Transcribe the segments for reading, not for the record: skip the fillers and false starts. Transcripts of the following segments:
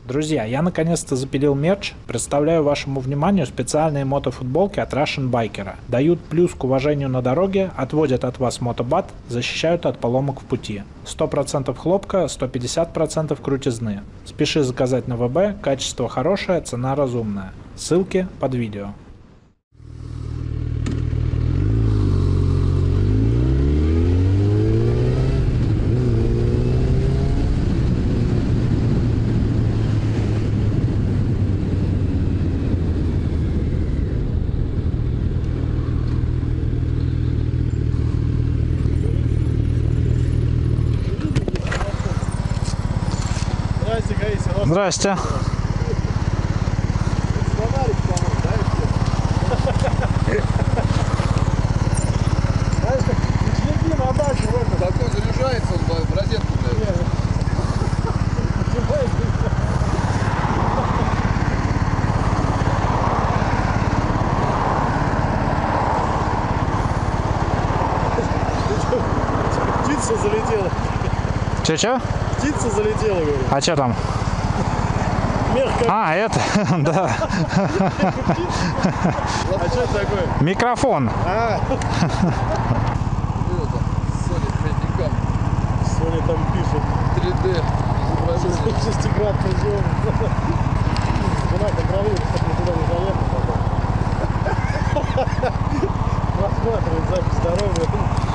Друзья, я наконец-то запилил мерч. Представляю вашему вниманию специальные мотофутболки от Russian Biker. Дают плюс к уважению на дороге, отводят от вас мотобат, защищают от поломок в пути. 100% хлопка, 150% крутизны. Спеши заказать на ВБ, качество хорошее, цена разумная. Ссылки под видео. Здрасте. Так он заряжается, он в розетку, блядь. Птица залетела. Че? Птица залетела, говорю. А че там? Мягко. А, это, да. А что это такое? Микрофон. Соня Хэндикап Соня там пишет. 3D изображение. Шестикратный съем. Жена контролирует, чтобы никуда не заехал потом. Просматривает запись здоровья.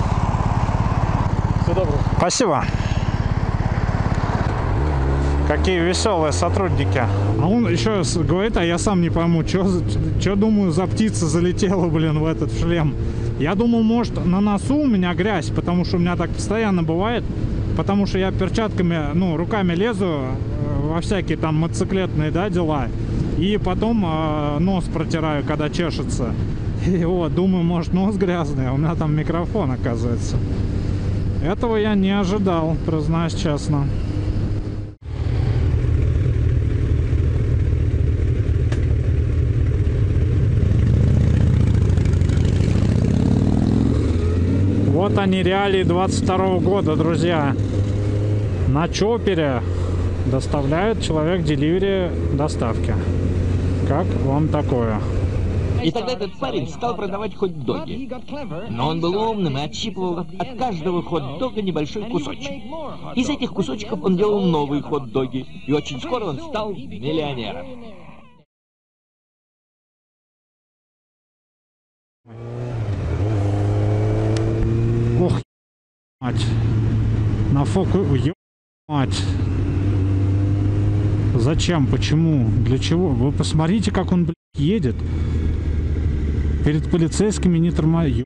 Все доброго. Спасибо. Какие веселые сотрудники. А он еще говорит, а я сам не пойму, что думаю, за птица залетела, блин, в этот шлем. Я думал, может, на носу у меня грязь, потому что у меня так постоянно бывает. Потому что я перчатками, ну, руками лезу во всякие там мотоциклетные, да, дела. И потом нос протираю, когда чешется. И вот, думаю, может, нос грязный, а у меня там микрофон, оказывается. Этого я не ожидал, признаюсь честно. Вот они, реалии 22 года, друзья. На чопере доставляют человек деливери доставки. Как вам такое? И тогда этот парень стал продавать хот-доги. Но он был умным и отщипывал от каждого хот-дога небольшой кусочек. Из этих кусочков он делал новые хот-доги. И очень скоро он стал миллионером. Ох, мать. На фоку... Мать. Зачем? Почему? Для чего? Вы посмотрите, как он, блядь, едет. Перед полицейскими не тормозит.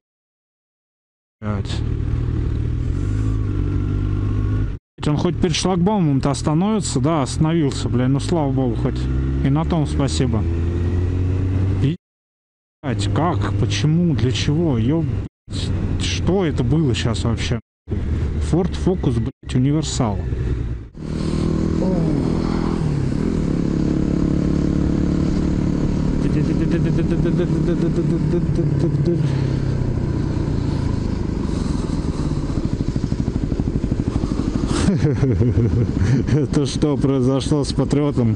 Он хоть перед шлагбаумом-то остановится? Да, остановился, блядь. Ну, слава богу, хоть. И на том спасибо. Блядь, как? Почему? Для чего? Что это было сейчас вообще? Ford Focus, блядь, универсал. Это что произошло с Патриотом?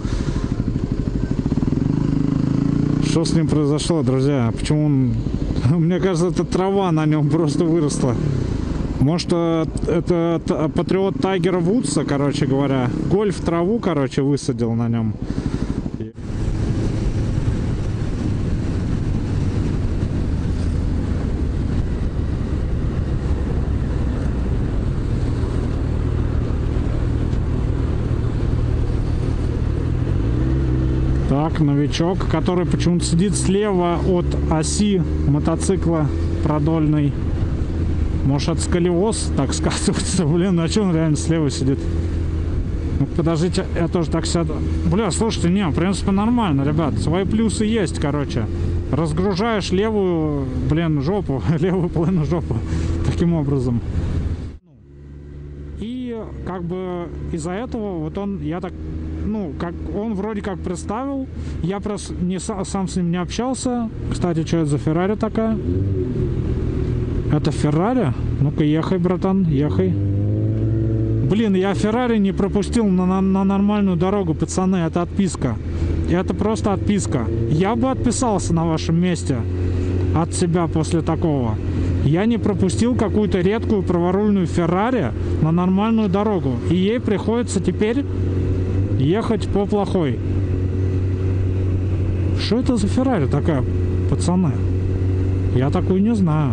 Что с ним произошло, друзья? Почему он... Мне кажется, это трава на нем просто выросла. Может, это Патриот Тайгера Вудса, короче говоря. Гольф траву, короче, высадил на нем. Так, новичок, который почему-то сидит слева от оси мотоцикла продольной. Может, от сколиоз так сказывается. Блин, а что он реально слева сидит? Ну, подождите, я тоже так сяду. Бля, слушайте, не, в принципе, нормально, ребят. Свои плюсы есть, короче. Разгружаешь левую, блин, жопу, левую половину жопы. Таким образом. И, как бы, из-за этого, вот он, я так... Ну, как он вроде как представил. Я просто сам с ним не общался. Кстати, что это за Феррари такая? Это Феррари? Ну-ка, ехай, братан, ехай. Блин, я Феррари не пропустил на нормальную дорогу, пацаны, это отписка. Это просто отписка. Я бы отписался на вашем месте от себя после такого. Я не пропустил какую-то редкую праворульную Феррари на нормальную дорогу. И ей приходится теперь ехать по плохой. Что это за Феррари такая, пацаны? Я такую не знаю.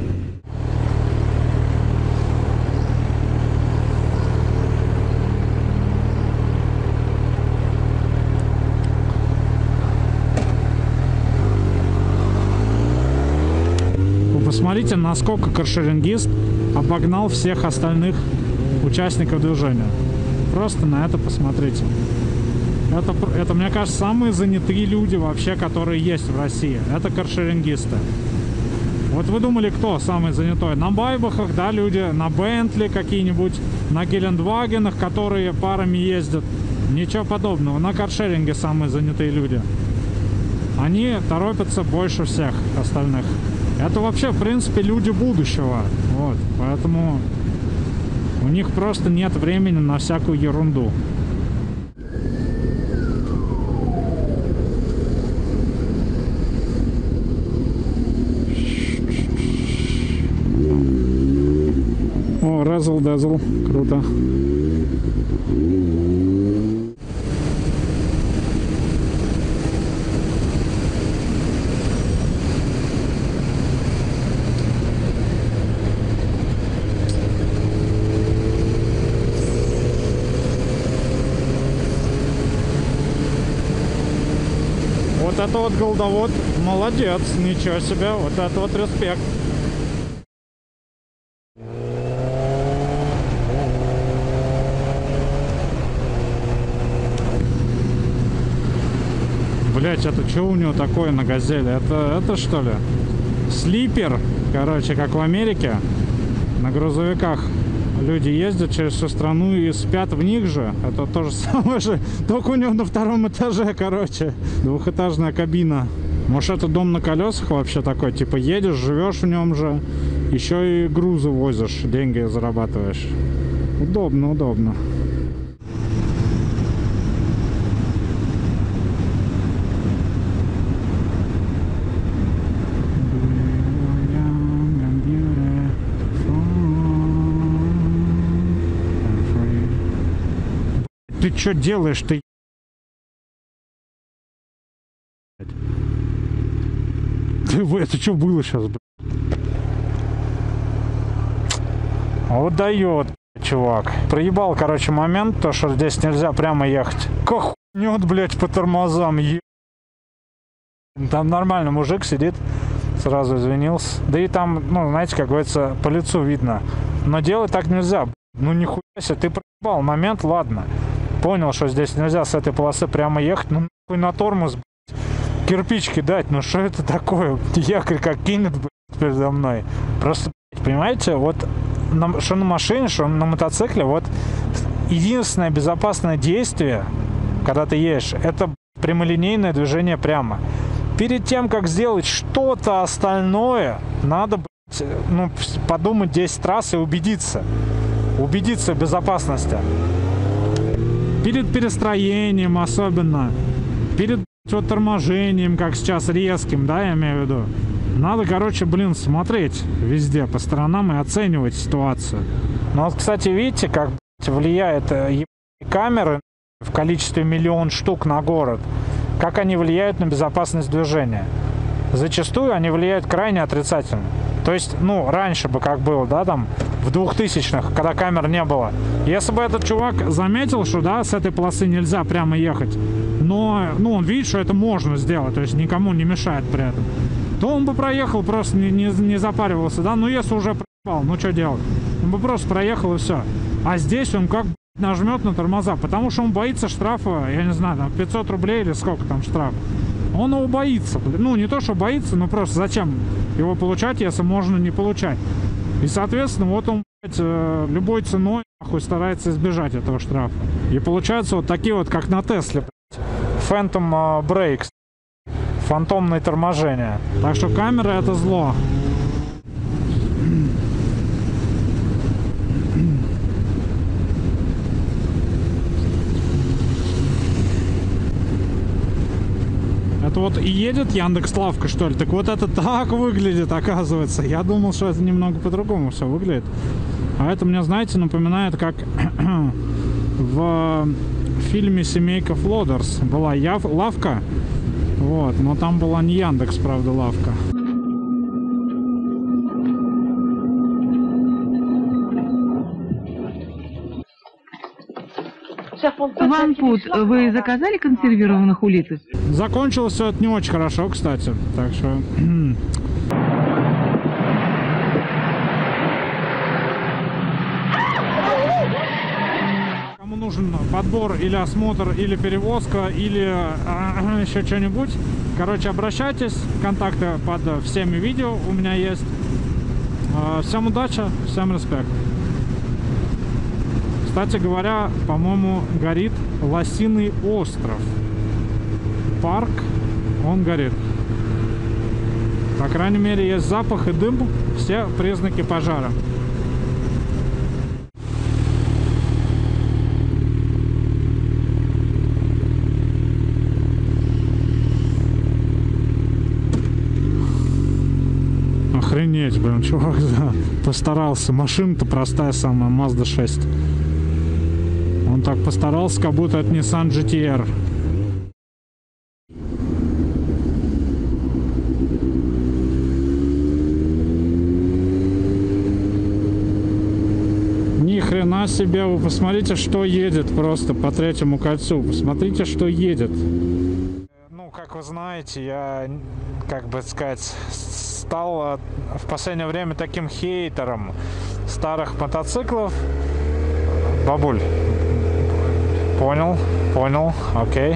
Посмотрите, насколько каршерингист обогнал всех остальных участников движения. Просто на это посмотрите. Это, мне кажется, самые занятые люди вообще, которые есть в России. Это каршерингисты. Вот вы думали, кто самый занятой? На байбахах, да, люди, на Бентли какие-нибудь, на Гелендвагенах, которые парами ездят. Ничего подобного. На каршеринге самые занятые люди. Они торопятся больше всех остальных. Это вообще, в принципе, люди будущего. Вот. Поэтому у них просто нет времени на всякую ерунду. О, Razzle-Dazzle. Круто. Вот это вот голдовод, молодец, ничего себе, вот это вот респект. Блять, это что у него такое на Газели? Это что ли? Слипер, короче, как в Америке. На грузовиках люди ездят через всю страну и спят в них же. Это то же самое же, только у него на втором этаже, короче. Двухэтажная кабина. Может, это дом на колесах вообще такой? Типа едешь, живешь в нем же, еще и грузы возишь, деньги зарабатываешь. Удобно, удобно. Ты что делаешь, ты? Это что было сейчас, блядь? Вот дает, чувак. Проебал, короче, момент, то, что здесь нельзя прямо ехать. Кохнет, блядь, по тормозам. Там нормально мужик сидит, сразу извинился. Да и там, ну, знаете, как говорится, по лицу видно. Но делать так нельзя. Ну, нихуя себе, ты проебал момент, ладно. Понял, что здесь нельзя с этой полосы прямо ехать. Ну, нахуй на тормоз, блядь, кирпичики дать. Ну, что это такое? Якорь как кинет, блядь, передо мной. Просто, блядь, понимаете, вот что на машине, что на мотоцикле, вот единственное безопасное действие, когда ты едешь, это прямолинейное движение прямо. Перед тем, как сделать что-то остальное, надо, блядь, ну, подумать 10 раз и убедиться в безопасности. Перед перестроением особенно, перед вот торможением, как сейчас резким, да, я имею в виду. Надо, короче, блин, смотреть везде по сторонам и оценивать ситуацию. Ну вот, кстати, видите, как влияет камеры в количестве 1 000 000 штук на город, как они влияют на безопасность движения. Зачастую они влияют крайне отрицательно. То есть, ну, раньше бы как было, да, там, в 2000-х, когда камер не было. Если бы этот чувак заметил, что, да, с этой полосы нельзя прямо ехать, но, ну, он видит, что это можно сделать, то есть никому не мешает при этом, то он бы проехал, просто не запаривался, да, ну, если уже проехал, ну, что делать? Он бы просто проехал и все. А здесь он как нажмет на тормоза, потому что он боится штрафа, я не знаю, там, 500 рублей или сколько там штраф. Он его боится. Ну, не то, что боится, но просто зачем его получать, если можно не получать. И, соответственно, вот он, блядь, любой ценой нахуй старается избежать этого штрафа. И получается вот такие вот, как на Тесле, блядь, Phantom Brakes, фантомное торможение. Так что камера — это зло. Это вот и едет Яндекс.Лавка, что ли? Так вот это так выглядит, оказывается. Я думал, что это немного по-другому все выглядит. А это мне, знаете, напоминает, как в фильме «Семейка Флодерс» была лавка. Вот, но там была не Яндекс, правда, лавка. Ван Пут, вы заказали консервированных улиток? Закончилось все это не очень хорошо, кстати. Так что... Кому нужен подбор или осмотр, или перевозка, или еще что-нибудь, короче, обращайтесь. Контакты под всеми видео у меня есть. Всем удачи, всем респект. Кстати говоря, по-моему, горит Лосиный остров. Парк, он горит. По крайней мере, есть запах и дым, все признаки пожара. Охренеть, блин, чувак, да, постарался. Машина-то простая самая, Mazda 6. Он так постарался, как будто это Nissan GT-R. Ни хрена себе, вы посмотрите, что едет просто по Третьему кольцу. Посмотрите, что едет. Ну, как вы знаете, я, как бы сказать, стал в последнее время таким хейтером старых мотоциклов. Бабуль. Понял, окей.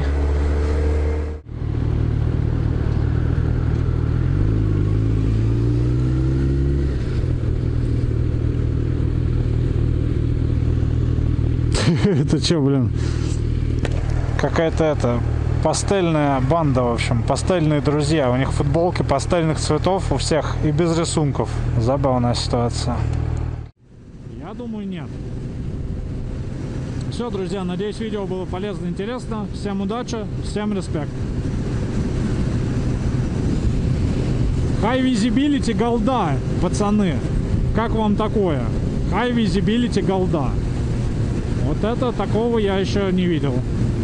Это что, блин? Какая-то это пастельная банда, в общем, пастельные друзья. У них футболки пастельных цветов у всех и без рисунков. Забавная ситуация. Я думаю, нет. Все, друзья, надеюсь, видео было полезно и интересно. Всем удачи, всем респект. High Visibility голда, пацаны. Как вам такое? High Visibility голда. Вот это, такого я еще не видел.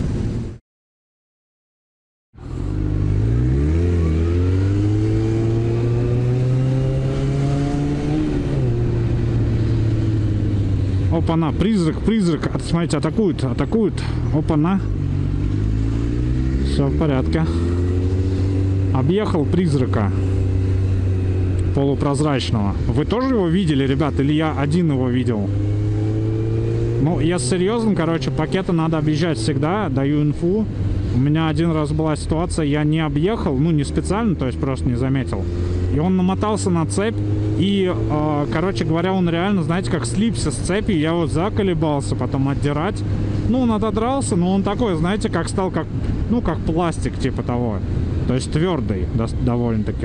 Опа-на, призрак. Смотрите, атакуют. Опа-на. Все в порядке. Объехал призрака полупрозрачного. Вы тоже его видели, ребят? Или я один его видел? Ну, я серьезно, короче, пакеты надо объезжать всегда. Даю инфу. У меня один раз была ситуация, я не объехал, ну, не специально, то есть просто не заметил. И он намотался на цепь. И, короче говоря, он реально, знаете, как слипся с цепи. Я вот заколебался потом отдирать. Ну, он отодрался, но он такой, знаете, как стал, как, ну, как пластик, типа того. То есть твердый довольно-таки.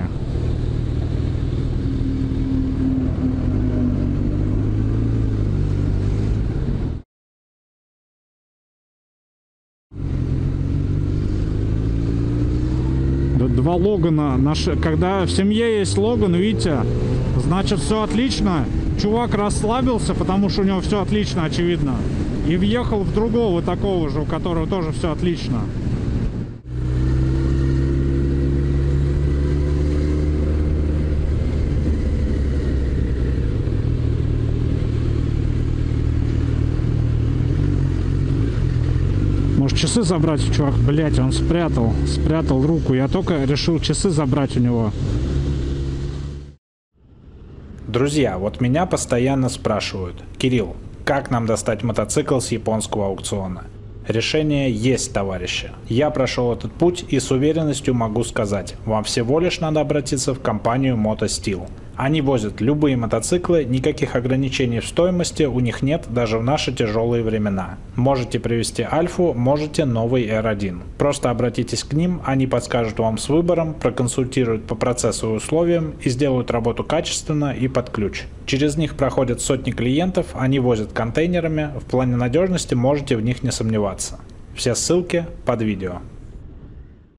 Два Логана. Когда в семье есть Логан, видите, значит, все отлично. Чувак расслабился, потому что у него все отлично, очевидно. И въехал в другого такого же, у которого тоже все отлично. Может, часы забрать, чувак? Блять, он спрятал руку. Я только решил часы забрать у него. Друзья, вот меня постоянно спрашивают: Кирилл, как нам достать мотоцикл с японского аукциона? Решение есть, товарищи. Я прошел этот путь и с уверенностью могу сказать, вам всего лишь надо обратиться в компанию MotoSteel. Они возят любые мотоциклы, никаких ограничений в стоимости у них нет даже в наши тяжелые времена. Можете привезти Альфу, можете новый R1. Просто обратитесь к ним, они подскажут вам с выбором, проконсультируют по процессу и условиям и сделают работу качественно и под ключ. Через них проходят сотни клиентов, они возят контейнерами, в плане надежности можете в них не сомневаться. Все ссылки под видео.